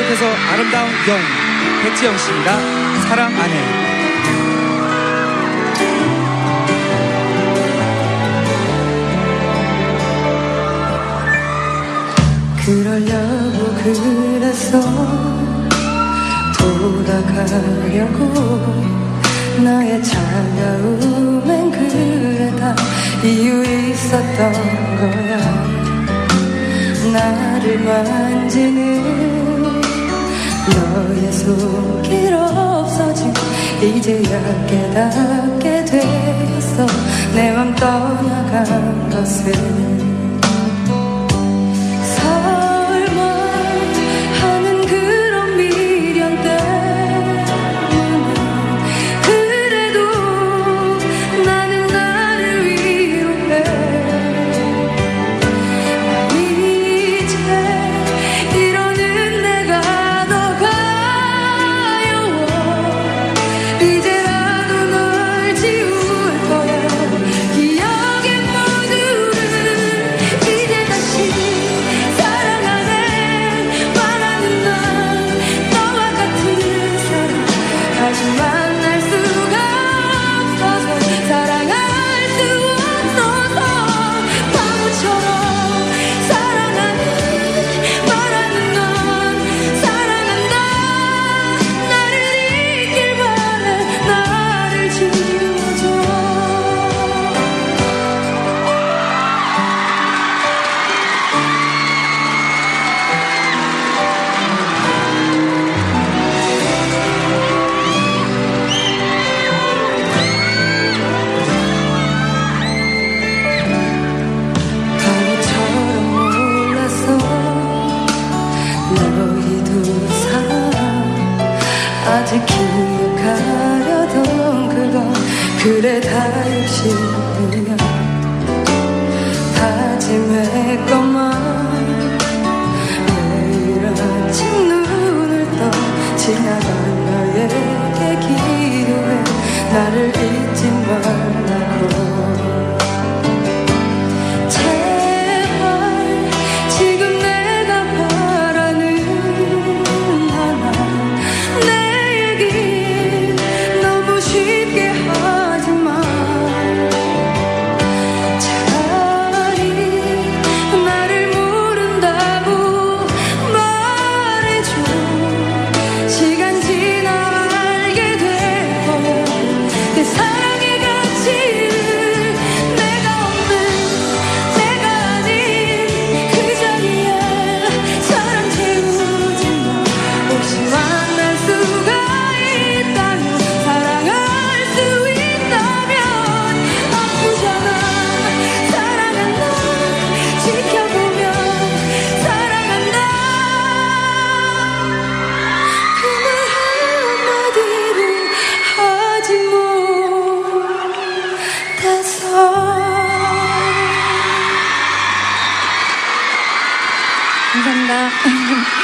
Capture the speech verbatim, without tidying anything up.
계속해서 아름다운 여인 백지영 씨입니다. 사랑 안 해. 그러려고 그랬어. 돌아가려고. 나의 차가움엔 그래 다 이유 있었던 거야. 나를 만지는 너의 손길 없어진 이제야 깨닫게 됐어. 내 맘 떠나간 것을. 아직 기억하려던 그건 그래 다 욕심이야. 다짐했건만 매일 아침 눈을 떠 지나간 너에게 기도해. 나를 잊지 말라고. 감사합니다.